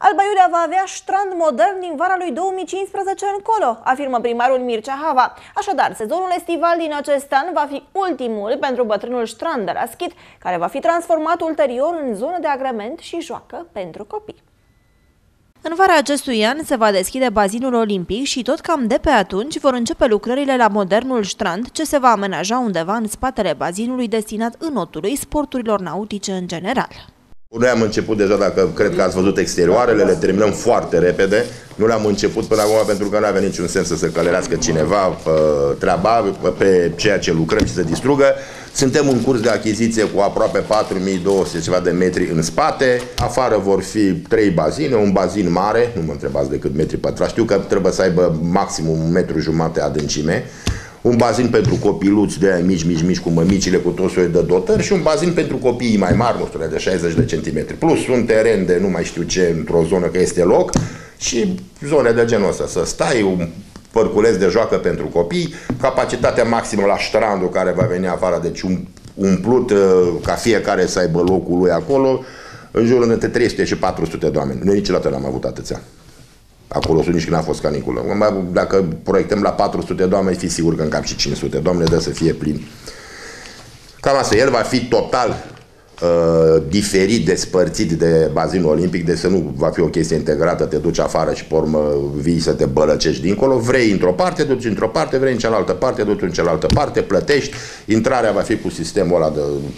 Alba Iulia va avea strand modern din vara lui 2015 încolo, afirmă primarul Mircea Hava. Așadar, sezonul estival din acest an va fi ultimul pentru bătrânul strand de la Schid, care va fi transformat ulterior în zonă de agrement și joacă pentru copii. În vara acestui an se va deschide bazinul olimpic și tot cam de pe atunci vor începe lucrările la modernul strand, ce se va amenaja undeva în spatele bazinului destinat înotului sporturilor nautice în general. Noi am început deja, dacă cred că ați văzut exterioarele, le terminăm foarte repede. Nu le-am început până acum pentru că nu avea niciun sens să se călărească cineva pe treaba, pe ceea ce lucrăm și să distrugă. Suntem în curs de achiziție cu aproape 4200 ceva de metri în spate. Afară vor fi 3 bazine, un bazin mare, nu mă întrebați de cât metri pătrați, știu că trebuie să aibă maximum 1,5 m adâncime. Un bazin pentru copiluți de aia mici, cu mămicile, cu tot soiul de dotări și un bazin pentru copiii mai mari, nu știu, de 60 de centimetri. Plus un teren de nu mai știu ce, într-o zonă că este loc și zone de genul ăsta. Să stai, un părculeț de joacă pentru copii, capacitatea maximă la strandul care va veni afară, deci umplut ca fiecare să aibă locul lui acolo, în jurul între 300 și 400 de oameni. Noi niciodată n-am avut atâția. Acolo sunt nici când a fost caniculă. Dacă proiectăm la 400 de oameni, fi sigur că încap și 500. Doamne, dă să fie plin. Cam asta. El va fi total diferit, despărțit de bazinul olimpic, deci să nu va fi o chestie integrată, te duci afară și pe urmă vii să te bălăcești dincolo. Vrei într-o parte, duci într-o parte, vrei în cealaltă parte, duci în cealaltă parte, plătești. Intrarea va fi cu sistemul ăla de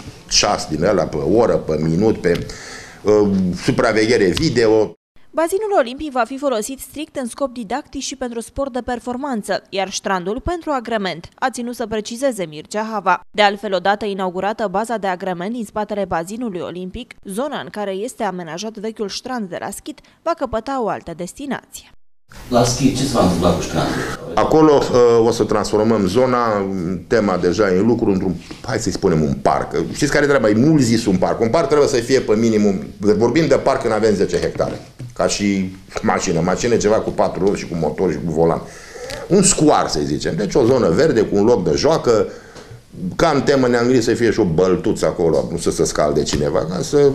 6 din ăla, pe oră, pe minut, pe supraveghere video. Bazinul olimpic va fi folosit strict în scop didactic și pentru sport de performanță, iar strandul pentru agrement, a ținut să precizeze Mircea Hava. De altfel, odată inaugurată baza de agrement din spatele bazinului olimpic, zona în care este amenajat vechiul strand de la Schid va căpăta o altă destinație. La Schid, ce se va întâmpla cu strandul? Acolo o să transformăm zona, tema deja e în lucru, într-un, hai să-i spunem, un parc. Știți care trebuie? E mult zis un parc. Un parc trebuie să fie pe minimum, vorbim de parc când avem 10 hectare. Ca și mașină ceva cu 4 roți și cu motor și cu volan. Un scoar, să zicem. Deci o zonă verde cu un loc de joacă, ca în temă ne-am gândit să fie și o băltuță acolo, nu să se scalde cineva, ca să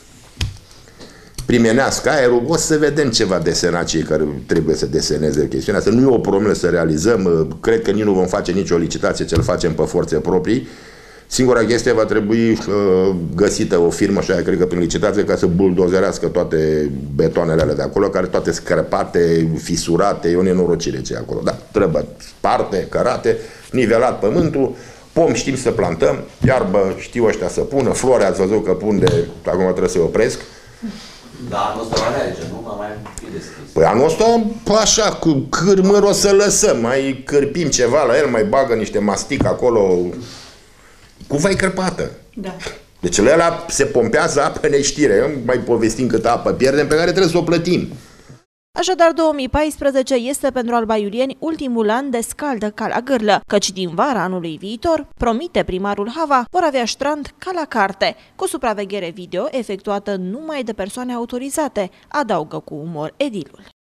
primenească aerul. O să vedem ceva desenat cei care trebuie să deseneze chestiunea asta. Nu e o problemă să realizăm, cred că nici nu vom face nicio licitație, ce-l facem pe forțe proprii. Singura chestie, va trebui găsită o firmă, așa, cred că prin licitație, ca să buldozerească toate betoanele alea de acolo, care toate scrăpate, fisurate, e o nenorocire ce e acolo. Da, trebuie sparte, cărate, nivelat pământul, pom știm să plantăm, iarbă știu ăștia să pună, flori ați văzut că pun de, acum trebuie să-i opresc. Da, anul ăsta va merge, nu? Va mai fi deschis. Păi anul ăsta, așa, cu cârmăr o să lăsăm, mai cârpim ceva la el, mai bagă niște mastic acolo, cu vai crăpată. Da. Deci la ăla se pompează apă neștire, mai povestim câtă apă pierdem, pe care trebuie să o plătim. Așadar, 2014 este pentru albaiulieni ultimul an de scaldă ca la gârlă, căci din vara anului viitor, promite primarul Hava, vor avea strand ca la carte, cu supraveghere video efectuată numai de persoane autorizate, adaugă cu umor edilul.